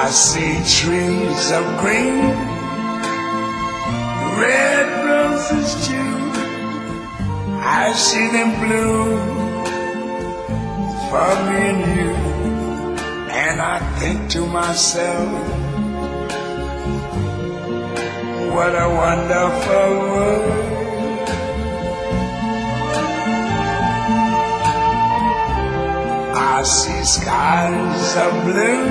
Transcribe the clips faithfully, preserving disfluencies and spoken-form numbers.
I see trees of green, red roses too. I see them bloom for me and you. And I think to myself, what a wonderful world. I see skies of blue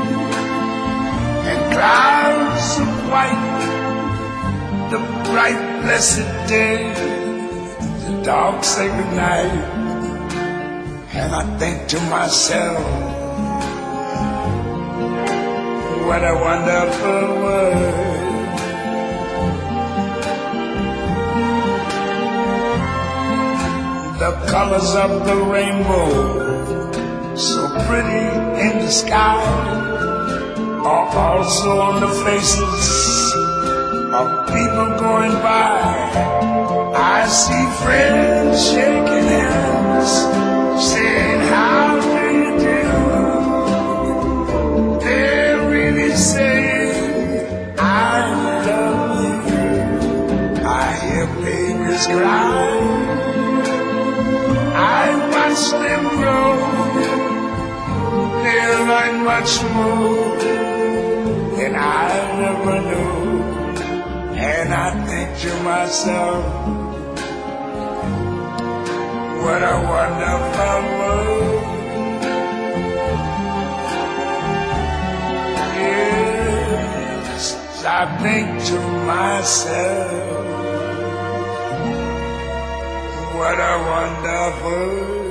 and clouds of white, the bright blessed day, the dark sacred night. And I think to myself, what a wonderful world. The colors of the rainbow, so pretty in the sky, are also on the faces of people going by. I see friends shaking hands, saying, how do you do? They're really saying, I love you. I hear babies cry, I watch them grow. They'll learn much more than I never knew. And I think to myself, what a wonderful world. Yes, I think to myself, what a wonderful world.